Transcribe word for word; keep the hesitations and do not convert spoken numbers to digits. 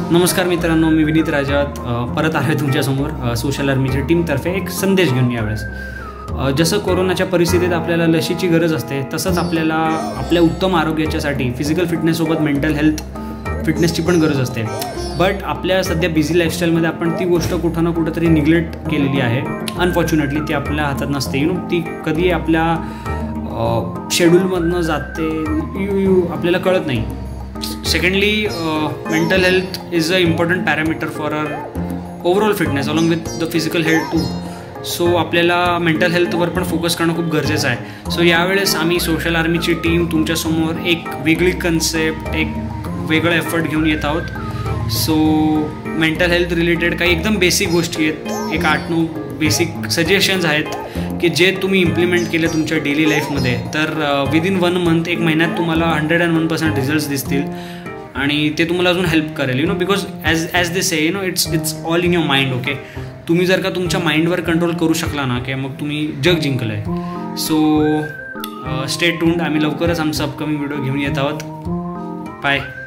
नमस्कार मित्रांनो, मी विनीत राजात परत आलो आहे तुमच्यासमोर सोशल आर्मीच्या टीमतर्फे एक संदेश घेऊन. यावेळेस जसं कोरोनाच्या परिस्थितीत आपल्याला लशीची गरज असते, तसंच आपल्याला आपल्या उत्तम आरोग्याच्यासाठी फिजिकल फिटनेससोबत मेंटल हेल्थ फिटनेसची पण गरज असते. बट आपल्या सध्या बिझी लाईफस्टाईलमध्ये आपण ती गोष्ट कुठं ना कुठं तरी निग्लेक्ट केलेली आहे. अनफॉर्च्युनेटली ती आपल्या हातात नसते. यू नो ती कधी आपल्या शेड्यूलमधनं जाते यू यू आपल्याला कळत नाही. Secondly, mental health is a important parameter for our overall fitness along with the physical health too. So आपल्याला मेंटल हेल्थवर पण फोकस करणं खूप गरजेचं आहे. सो यावेळेस आम्ही सोशल आर्मीची टीम तुमच्यासमोर एक वेगळी कन्सेप्ट, एक वेगळं एफर्ट घेऊन येत आहोत. सो मेंटल हेल्थ रिलेटेड काही एकदम बेसिक गोष्टी आहेत, एक आठ नऊ बेसिक सजेशन्स आहेत की जे तुम्ही इम्प्लिमेंट केले तुमच्या डेली लाईफमध्ये, तर विदिन वन मंथ एक महिन्यात तुम्हाला hundred and one percent results दिसतील आणि ते तुम्हाला अजून हेल्प करेल. You know because as as they say you know it's it's all in your mind. Okay, तुम्ही जर का तुमच्या माइंडवर कंट्रोल करू शकला ना की मग तुम्ही जग जिंकलं आहे. So stay tuned. आम्ही लवकरच आमचा अपकमिंग व्हिडिओ घेऊन येत आहोत. बाय.